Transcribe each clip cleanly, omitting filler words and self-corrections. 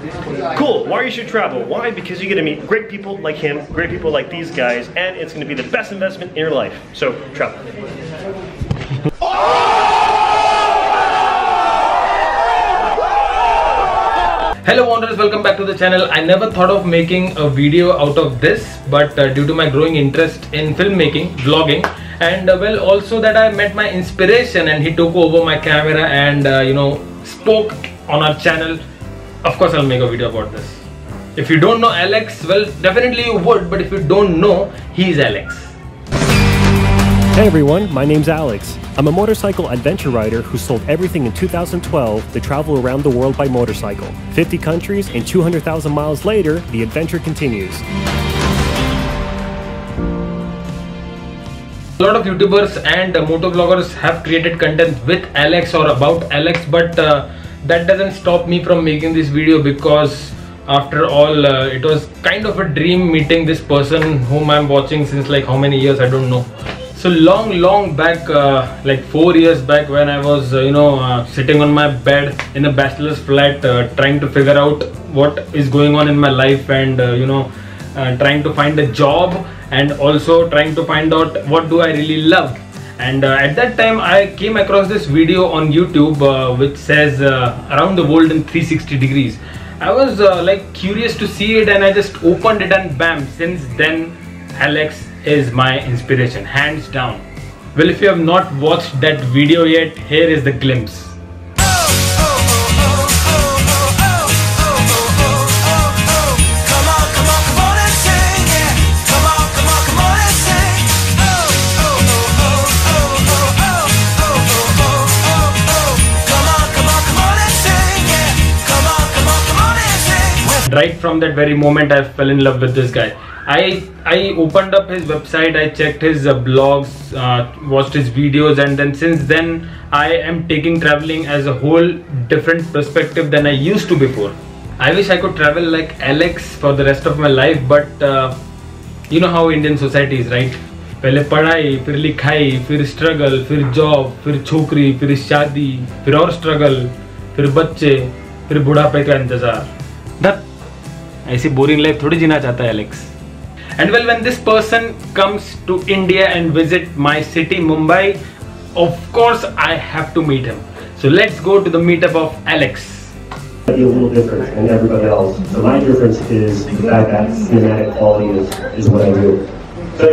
Cool, why you should travel? Why? Because you get to meet great people like him, great people like these guys, and it's going to be the best investment in your life. So, travel. Hello Wanderers, welcome back to the channel. I never thought of making a video out of this, but due to my growing interest in filmmaking, vlogging, and well, also that I met my inspiration and he took over my camera and spoke on our channel. Of course I'll make a video about this. If you don't know Alex, well, definitely you would, but if you don't know, he's Alex. Hey everyone, my name's Alex. I'm a motorcycle adventure rider who sold everything in 2012 to travel around the world by motorcycle. 50 countries and 200,000 miles later, the adventure continues. A lot of YouTubers and motovloggers have created content with Alex or about Alex, but that doesn't stop me from making this video because after all, it was kind of a dream meeting this person whom I'm watching since like how many years, I don't know. So long back, like 4 years back, when I was sitting on my bed in a bachelor's flat, trying to figure out what is going on in my life and trying to find a job and also trying to find out what do I really love. And at that time I came across this video on YouTube which says around the world in 360 degrees. I was like curious to see it and I just opened it and bam, since then Alex is my inspiration, hands down. Well, if you have not watched that video yet, here is the glimpse. Right from that very moment I fell in love with this guy. I opened up his website, I checked his blogs, watched his videos, and then since then I am taking traveling as a whole different perspective than I used to before. I wish I could travel like Alex for the rest of my life, but you know how Indian society is, right? पहले पढ़ाई, फिर लिखाई, फिर struggle, फिर job, फिर छोकरी, फिर शादी, फिर और struggle, फिर बच्चे, फिर बुढ़ापे का इंतजार. That ऐसी boring life थोड़ी जीना चाहता है Alex. And well, when this person comes to India and visit my city Mumbai, of course I have to meet him. So let's go to the meetup of Alex. Be a little different than everybody else. So my difference is the fact that cinematic quality is what I do. So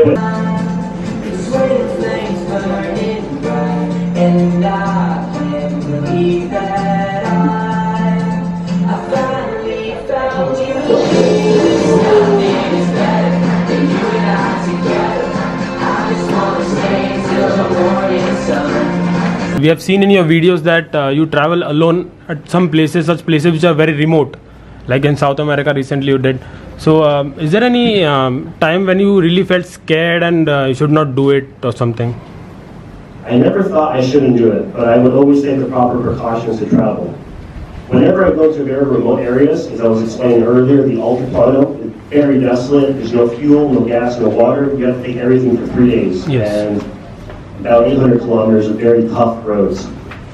we have seen in your videos that you travel alone at some places, such places which are very remote, like in South America recently you did. So is there any time when you really felt scared and you should not do it or something? I never thought I shouldn't do it, but I would always take the proper precautions to travel. Whenever I go to very remote areas, as I was explaining earlier, the Altiplano is very desolate. There's no fuel, no gas, no water. You have to take everything for 3 days. Yes. And about 800 kilometers of very tough roads.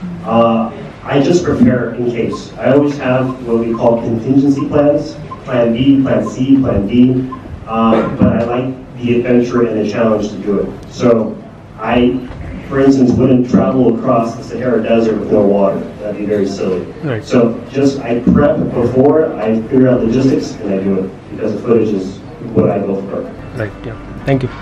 I just prepare in case. I always have what we call contingency plans, plan B, plan C, plan D, but I like the adventure and the challenge to do it. So I, for instance, wouldn't travel across the Sahara Desert with no water. That'd be very silly. Right. So just I prep before, I figure out logistics, and I do it because the footage is what I go for. Right, yeah. Thank you.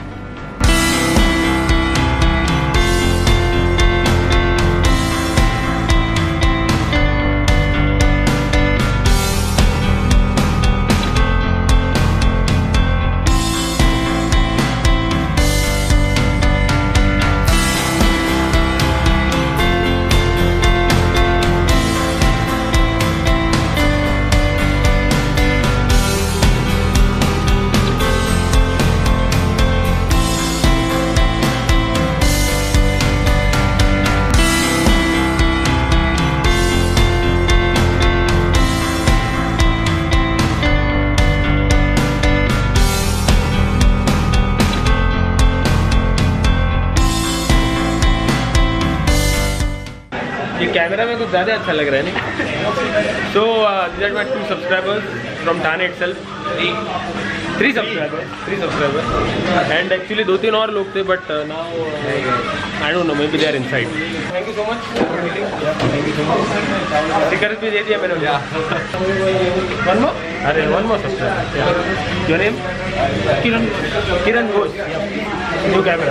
ये camera में कुछ ज़्यादा अच्छा लग रहा है नहीं? So these are my 2 subscribers from Thane itself. 3 subscribers. And actually 2-3 और लोग थे, but now I don't know, maybe they are inside. Thank you so much for meeting. Thank you so much. Stickers भी दे दिया मैंने. One more? अरे one more subscriber. Your name? Kiran Ghosh. New camera.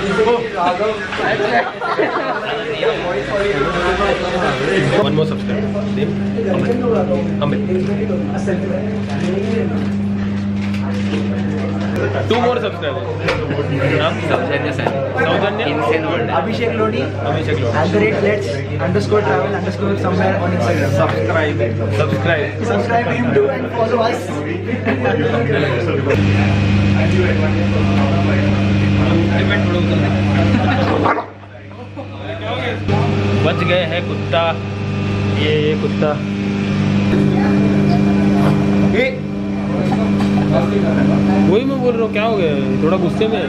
One more subscriber. Name? Amit. 2 more subscribers. Saujanya? Abhishek Lodi. @let's_travel_ on Instagram. Subscribe him too and follow us. बच गए हैं कुत्ता. ये कुत्ता. वही मैं बोल रहा हूँ, क्या हो गया, थोड़ा गुस्से में.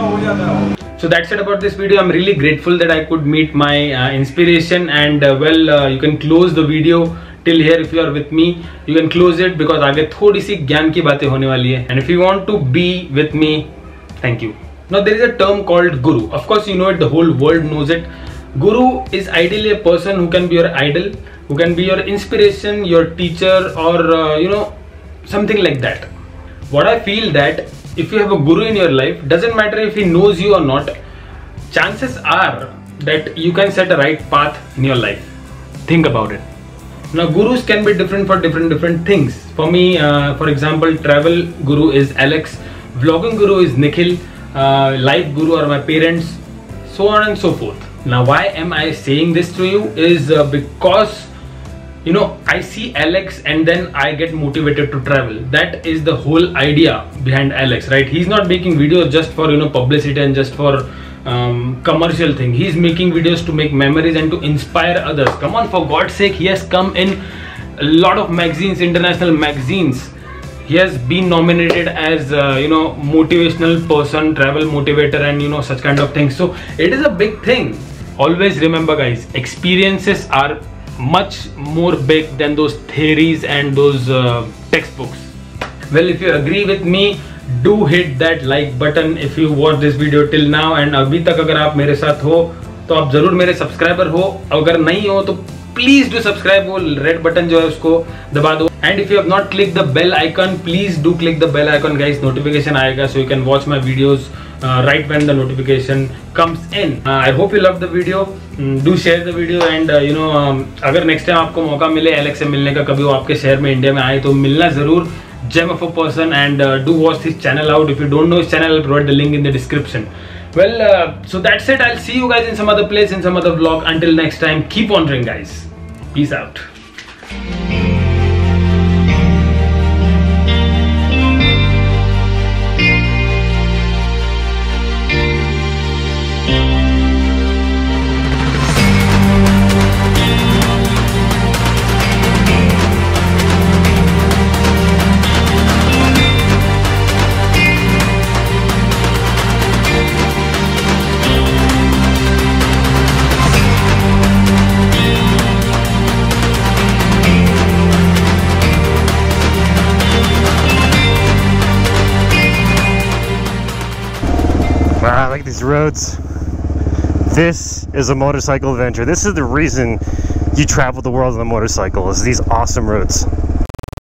So that's it about this video. I'm really grateful that I could meet my inspiration, and you can close the video till here. If you are with me, you can close it because आगे थोड़ी सी ज्ञान की बातें होने वाली है. And if you want to be with me, thank you. Now there is a term called guru. Of course you know it, the whole world knows it. Guru is ideally a person who can be your idol, who can be your inspiration, your teacher, or something like that. What I feel that if you have a guru in your life, doesn't matter if he knows you or not, chances are that you can set a right path in your life. Think about it. Now gurus can be different for different things. For me, for example, travel guru is Alex, vlogging guru is Nikhil, life guru are my parents, so on and so forth. Now why am I saying this to you is because I see Alex and then I get motivated to travel. That is the whole idea behind Alex, right? He's not making videos just for publicity and just for commercial thing. He's making videos to make memories and to inspire others. Come on, for God's sake, he has come in a lot of magazines, international magazines. He has been nominated as motivational person, travel motivator, and such kind of things. So it is a big thing. Always remember, guys, experiences are much more big than those theories and those textbooks. Well, if you agree with me, do hit that like button if you watch this video till now, and अभी तक अगर आप मेरे साथ हो तो आप जरूर मेरे सब्सक्राइबर हो. अगर नहीं हो तो प्लीज डू सब्सक्राइब. वो रेड बटन जो है उसको दबा दो. And if you have not click the bell icon, please do click the bell icon guys. Notification आएगा, so you can watch my videos right when the notification comes in. I hope you love the video. Do share the video, and अगर next time आपको मौका मिले Alex से मिलने का, कभी वो आपके शहर में इंडिया में आए तो मिलना जरूर. Gem of a person, and do watch his channel out. If you don't know his channel, I'll provide the link in the description. Well, so that's it. I'll see you guys in some other place, in some other vlog. Until next time, keep wandering, guys. Peace out. Wow, I like these roads. This is a motorcycle adventure. This is the reason you travel the world on a motorcycle, is these awesome roads.